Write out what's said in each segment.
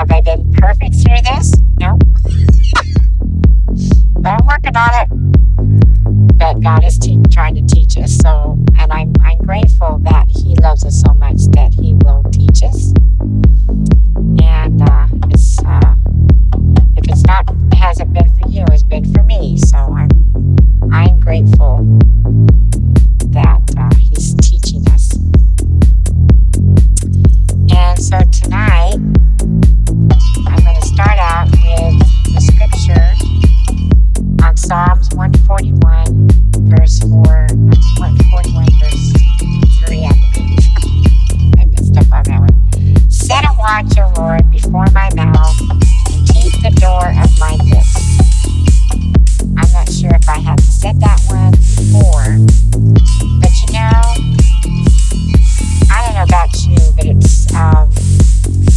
Have I been perfect through this? No. But I'm working on it. But God is trying to teach us. So, and I'm grateful that He loves us so much that He will teach us. And if it's not, it hasn't been for you, it's been for me. So I'm grateful that He's teaching us. And so tonight, I'm going to start out with the scripture on Psalms 141, verse 4, 141, verse 3, I believe. I messed up on that one. Set a watch, O Lord, before my mouth, and keep the door of my lips. I'm not sure if I have said that one before, but I don't know about you, but it's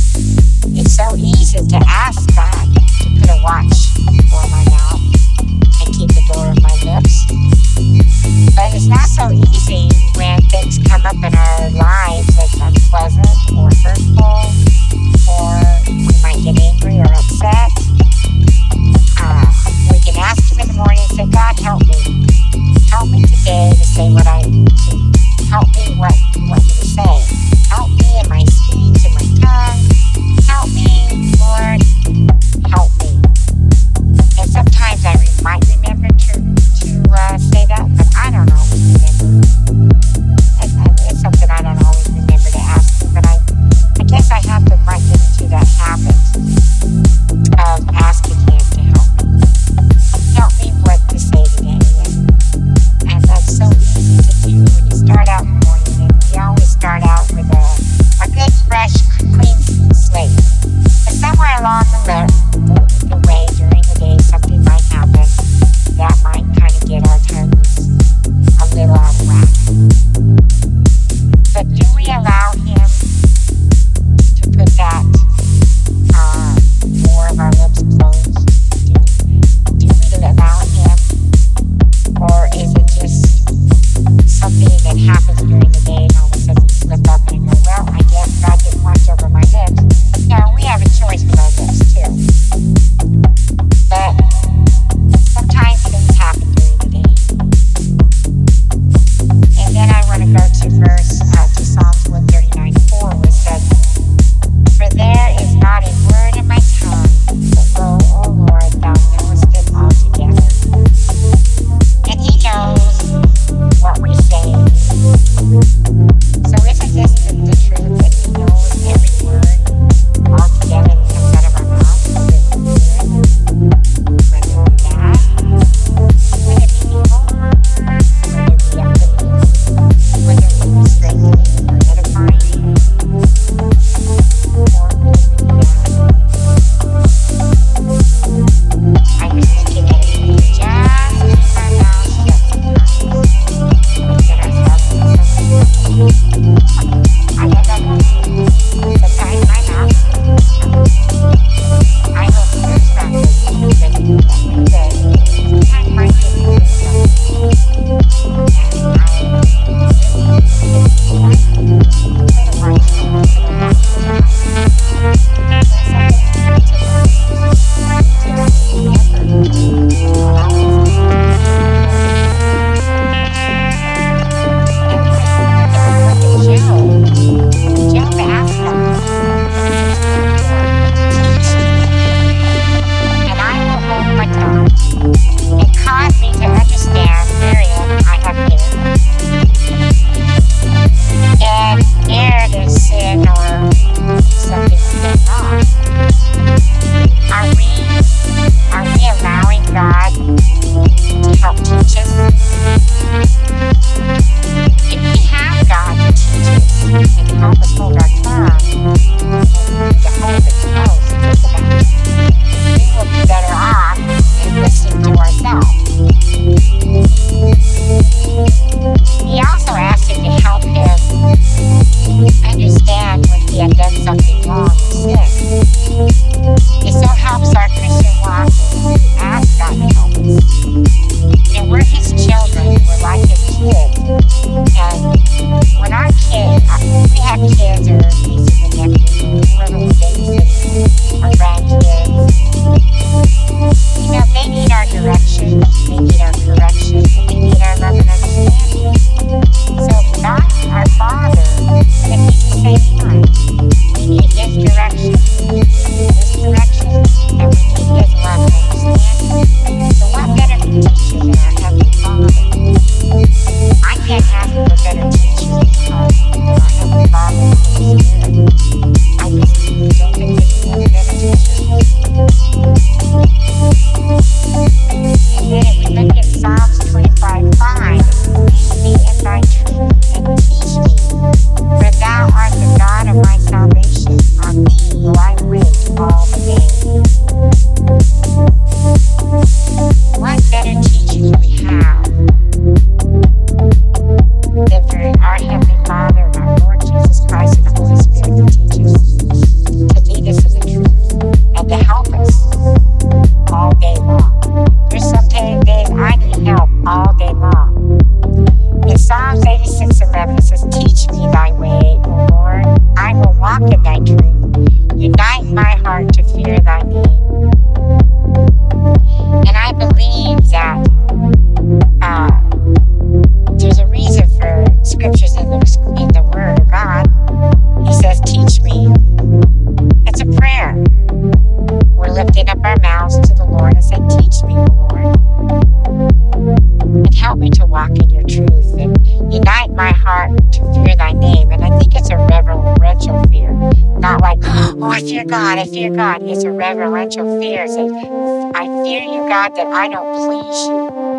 I fear God, I fear God. It's a reverential fear. It says, I fear you, God, that I don't please you.